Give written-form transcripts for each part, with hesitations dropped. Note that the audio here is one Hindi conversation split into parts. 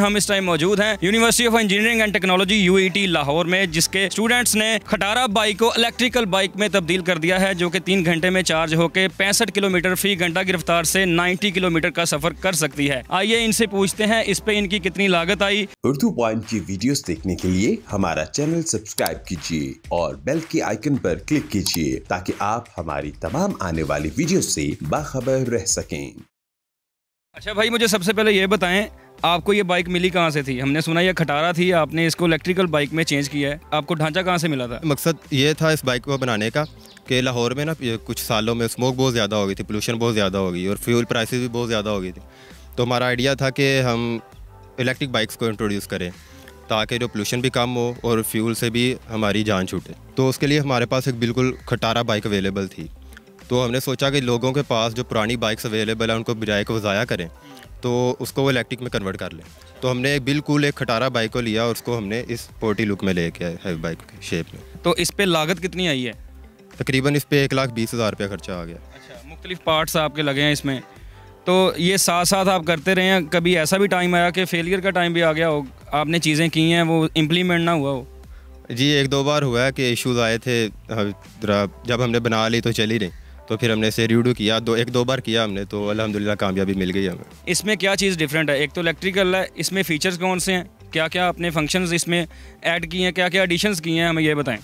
हम इस टाइम मौजूद हैं University of Engineering and Technology UET Lahore में, जिसके स्टूडेंट्स ने खटारा बाइक को इलेक्ट्रिकल बाइक में तब्दील कर दिया है, जो कि 3 घंटे में चार्ज होकर 65 किलोमीटर फी घंटा की रफ्तार से 90 किलोमीटर का सफर कर सकती है। आइए इनसे पूछते हैं इस पे इनकी कितनी लागत आई। उर्दू पॉइंट की वीडियोस देखने के लिए हमारा चैनल सब्सक्राइब कीजिए और बेल के आइकन पर क्लिक कीजिए ताकि आप हमारी तमाम आने वाली वीडियो से बाखबर रह सकें। अच्छा भाई, मुझे सबसे पहले ये बताएं, आपको ये बाइक मिली कहाँ से थी? हमने सुना ये खटारा थी, आपने इसको इलेक्ट्रिकल बाइक में चेंज किया है, आपको ढांचा कहाँ से मिला था? मकसद ये था इस बाइक को बनाने का कि लाहौर में ना कुछ सालों में स्मोक बहुत ज़्यादा हो गई थी, पोल्यूशन बहुत ज़्यादा हो गई और फ्यूल प्राइसेस भी बहुत ज़्यादा हो गई थी। तो हमारा आइडिया था कि हम इलेक्ट्रिक बाइक्स को इंट्रोड्यूस करें ताकि जो पोल्यूशन भी कम हो और फ्यूल से भी हमारी जान छूटे। तो उसके लिए हमारे पास एक बिल्कुल खटारा बाइक अवेलेबल थी। तो हमने सोचा कि लोगों के पास जो पुरानी बाइक्स अवेलेबल है उनको बजाय को ज़ाया करें तो उसको वो इलेक्ट्रिक में कन्वर्ट कर लें। तो हमने बिल्कुल एक खटारा बाइक को लिया और उसको हमने इस स्पोर्टी लुक में लेके आए है बाइक के शेप में। तो इस पे लागत कितनी आई है? तकरीबन इस पे 1,20,000 रुपया खर्चा आ गया। अच्छा, मुख्तलिफ पार्ट्स आपके लगे हैं इसमें, तो ये साथ साथ आप करते रहे हैं, कभी ऐसा भी टाइम आया कि फेलियर का टाइम भी आ गया हो, आपने चीज़ें की हैं वो इम्प्लीमेंट ना हुआ हो? जी, 1-2 बार हुआ है कि इश्यूज़ आए थे, जब हमने बना ली तो चली नहीं, तो फिर हमने इसे रीडू किया, 1-2 बार किया हमने, तो अल्हम्दुलिल्लाह कामयाबी मिल गई हमें। इसमें क्या चीज़ डिफरेंट है? एक तो इलेक्ट्रिकल है, इसमें फ़ीचर्स कौन से हैं, क्या क्या आपने फंक्शंस इसमें ऐड किए हैं, क्या क्या एडिशंस किए हैं, हमें ये बताएं।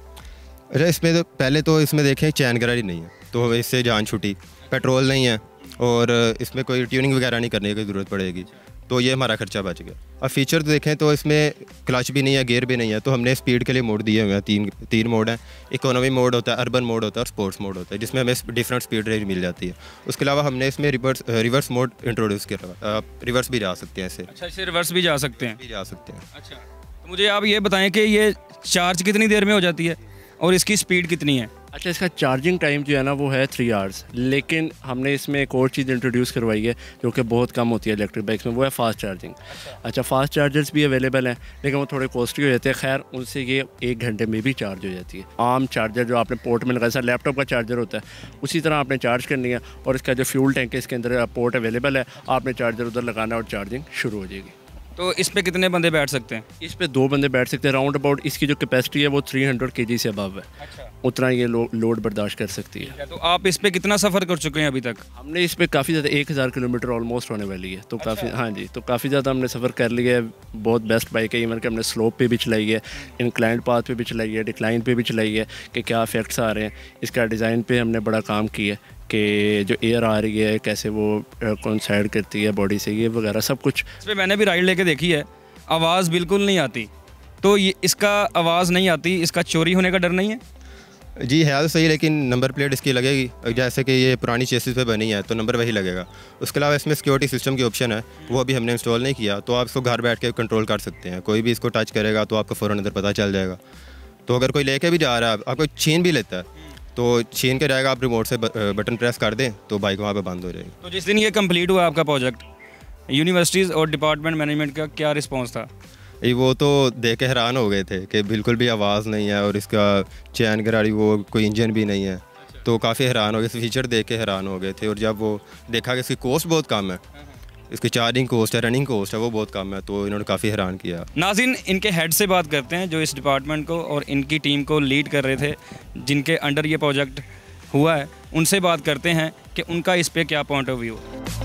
अच्छा, इसमें तो पहले तो इसमें देखें चैन गियर नहीं है, तो हमें इससे जान छूटी। पेट्रोल नहीं है और इसमें कोई ट्यूनिंग वगैरह नहीं करने की ज़रूरत पड़ेगी, तो ये हमारा खर्चा बच गया। अब फीचर तो देखें तो इसमें क्लच भी नहीं है, गियर भी नहीं है, तो हमने स्पीड के लिए मोड दिए हुए हैं, तीन मोड हैं। इकोनॉमी मोड होता है, अर्बन मोड होता है और स्पोर्ट्स मोड होता है, जिसमें हमें डिफरेंट स्पीड रेंज मिल जाती है। उसके अलावा हमने इसमें रिवर्स मोड इंट्रोड्यूस किया, रिवर्स भी जा सकते हैं इससे। अच्छा, इससे रिवर्स भी जा सकते हैं? भी जा सकते हैं। अच्छा, तो मुझे आप ये बताएं कि ये चार्ज कितनी देर में हो जाती है और इसकी स्पीड कितनी है? अच्छा, इसका चार्जिंग टाइम जो है ना वो है 3 आवर्स, लेकिन हमने इसमें एक और चीज़ इंट्रोड्यूस करवाई है जो कि बहुत कम होती है इलेक्ट्रिक बाइक्स में, वो है फास्ट चार्जिंग। अच्छा, फास्ट चार्जर्स भी अवेलेबल हैं लेकिन वो थोड़े कॉस्टली हो जाते हैं। खैर, उनसे ये 1 घंटे में भी चार्ज हो जाती है। आम चार्जर जो आपने पोर्ट में लगाया, सर लैपटॉप का चार्जर होता है, उसी तरह आपने चार्ज करनी है और इसका जो फ्यूल टैंक है इसके अंदर पोर्ट अवेलेबल है, आपने चार्जर उधर लगाना और चार्जिंग शुरू हो जाएगी। तो इस पे कितने बंदे बैठ सकते हैं? इस पे 2 बंदे बैठ सकते हैं। राउंड अबाउट इसकी जो कैपेसिटी है वो 300 kg से अबव है। अच्छा, उतना ये लोड बर्दाश्त कर सकती है। तो आप इस पे कितना सफ़र कर चुके हैं अभी तक? हमने इस पे काफ़ी ज़्यादा 1000 किलोमीटर ऑलमोस्ट होने वाली है, तो काफ़ी, हाँ जी, तो काफ़ी ज़्यादा हमने सफ़र कर लिया है। बहुत बेस्ट बाइक है। इवन कि हमने स्लोप पे भी चलाई है, इंक्लाइंड पाथ पे भी चलाई है, डिक्लाइन पे भी चलाई है कि क्या इफेक्ट्स आ रहे हैं। इसका डिज़ाइन पे हमने बड़ा काम किया है कि जो एयर आ रही है कैसे वो कोइंसाइड करती है बॉडी से, ये वगैरह सब कुछ। इस पर मैंने भी राइड लेके देखी है, आवाज़ बिल्कुल नहीं आती। तो ये इसका आवाज़ नहीं आती, इसका चोरी होने का डर नहीं है? जी है तो सही, लेकिन नंबर प्लेट इसकी लगेगी, जैसे कि ये पुरानी चेसिस पे बनी है तो नंबर वही लगेगा। उसके अलावा इसमें सिक्योरिटी सिस्टम की ऑप्शन है, वो अभी हमने इंस्टॉल नहीं किया, तो आप इसको घर बैठ के कंट्रोल कर सकते हैं। कोई भी इसको टच करेगा तो आपको फ़ौरन अंदर पता चल जाएगा। तो अगर कोई लेके भी जा रहा है, आपको छीन भी लेता है तो छीन के जाएगा, आप रिमोट से बटन प्रेस कर दें तो बाइक वहाँ पर बंद हो जाएगी। तो जिस दिन ये कम्प्लीट हुआ आपका प्रोजेक्ट, यूनिवर्सिटीज़ और डिपार्टमेंट मैनेजमेंट का क्या रिस्पॉन्स था? वो तो देख के हैरान हो गए थे कि बिल्कुल भी आवाज़ नहीं है और इसका चैन गराड़ी वो कोई इंजन भी नहीं है, तो काफ़ी हैरान हो गए, फीचर देख के हैरान हो गए थे। और जब वो देखा कि इसकी कॉस्ट बहुत कम है, इसकी चार्जिंग कॉस्ट है, रनिंग कॉस्ट है, वो बहुत कम है, तो इन्होंने काफ़ी हैरान किया। नाज़रीन, इनके हेड से बात करते हैं जो इस डिपार्टमेंट को और इनकी टीम को लीड कर रहे थे, जिनके अंडर ये प्रोजेक्ट हुआ है, उनसे बात करते हैं कि उनका इस पर क्या पॉइंट ऑफ व्यू।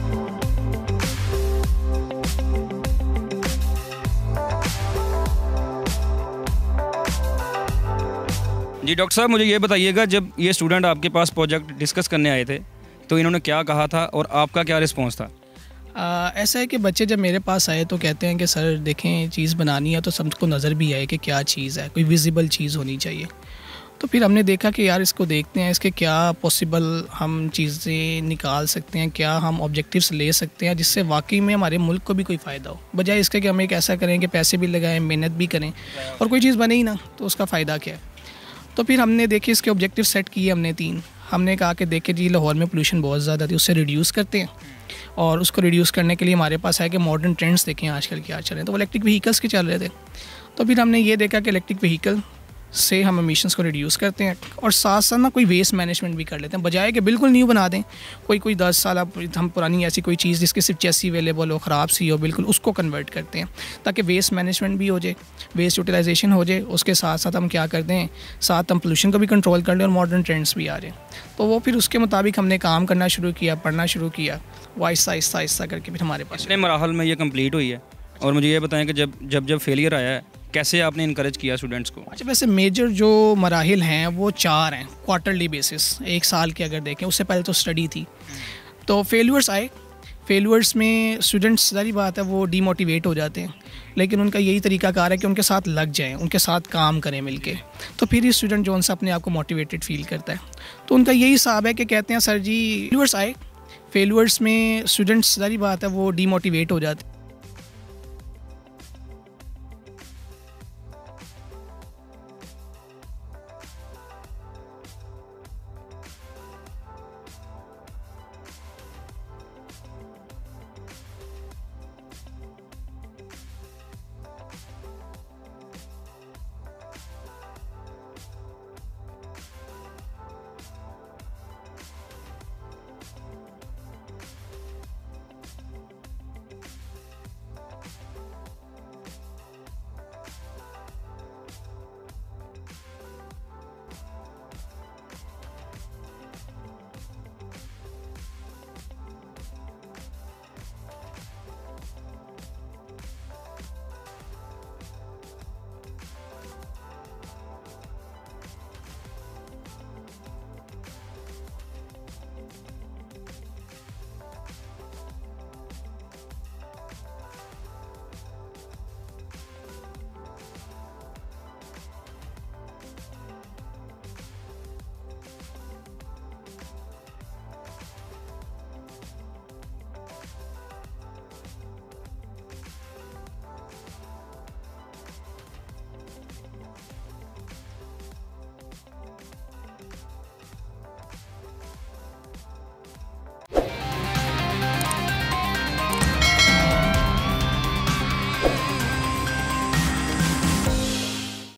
जी डॉक्टर साहब, मुझे ये बताइएगा, जब ये स्टूडेंट आपके पास प्रोजेक्ट डिस्कस करने आए थे तो इन्होंने क्या कहा था और आपका क्या रिस्पॉन्स था? ऐसा है कि बच्चे जब मेरे पास आए तो कहते हैं कि सर देखें, चीज़ बनानी है तो सबको नज़र भी आए कि क्या चीज़ है, कोई विजिबल चीज़ होनी चाहिए। तो फिर हमने देखा कि यार इसको देखते हैं, इसके क्या पॉसिबल हम चीज़ें निकाल सकते हैं, क्या हम ऑब्जेक्टिव्स ले सकते हैं जिससे वाकई में हमारे मुल्क को भी कोई फ़ायदा हो, बजाय इसके कि हम एक ऐसा करें कि पैसे भी लगाएं, मेहनत भी करें और कोई चीज़ बने ही ना, तो उसका फ़ायदा क्या है। तो फिर हमने देखिए इसके ऑब्जेक्टिव सेट किए हमने 3। हमने कहा कि देखिए जी, लाहौर में पोल्यूशन बहुत ज़्यादा थी, उससे रिड्यूस करते हैं, और उसको रिड्यूस करने के लिए हमारे पास है कि मॉडर्न ट्रेंड्स देखें आजकल क्या चल रहे हैं, तो इलेक्ट्रिक व्हीकल्स के चल रहे थे। तो फिर हमने ये देखा कि इलेक्ट्रिक व्हीकल से हम एमिशंस को रिड्यूस करते हैं और साथ साथ ना कोई वेस्ट मैनेजमेंट भी कर लेते हैं, बजाय कि बिल्कुल न्यू बना दें। कोई 10 साल अब हम पुरानी ऐसी कोई चीज़ जिसकी सिर्फ चेसी अवेलेबल हो, ख़राब सी हो, बिल्कुल उसको कन्वर्ट करते हैं ताकि वेस्ट मैनेजमेंट भी हो जाए, वेस्ट यूटिलाइजेशन हो जाए। उसके साथ साथ हम क्या करते हैं, साथ हम पोल्यूशन को भी कंट्रोल कर लें और मॉडर्न ट्रेंड्स भी आ जाए। तो वो फिर उसके मुताबिक हमने काम करना शुरू किया, पढ़ना शुरू किया, वो आहिस्ता आहिस्ता आहिस्ता करके फिर हमारे पास कितने मराहल में ये कंप्लीट हुई है? और मुझे ये बताएं कि जब फेलियर आया है कैसे आपने इनकरेज किया स्टूडेंट्स को? अच्छा, वैसे मेजर जो मराहिल हैं वो 4 हैं क्वार्टरली बेसिस, एक साल के अगर देखें। उससे पहले तो स्टडी थी, तो फेलियर्स आए। फेलियर्स में स्टूडेंट्स सारी बात है वो डीमोटिवेट हो जाते हैं, लेकिन उनका यही तरीकाकार है कि उनके साथ लग जाएं, उनके साथ काम करें मिलके, तो फिर ही स्टूडेंट जो उनसे अपने आप को मोटिवेटेड फील करता है। तो उनका यही हिसाब है कि कहते हैं सर जी फेलियर्स आए। फेलियर्स में स्टूडेंट्स सारी बात है वो डीमोटिवेट हो जाते हैं।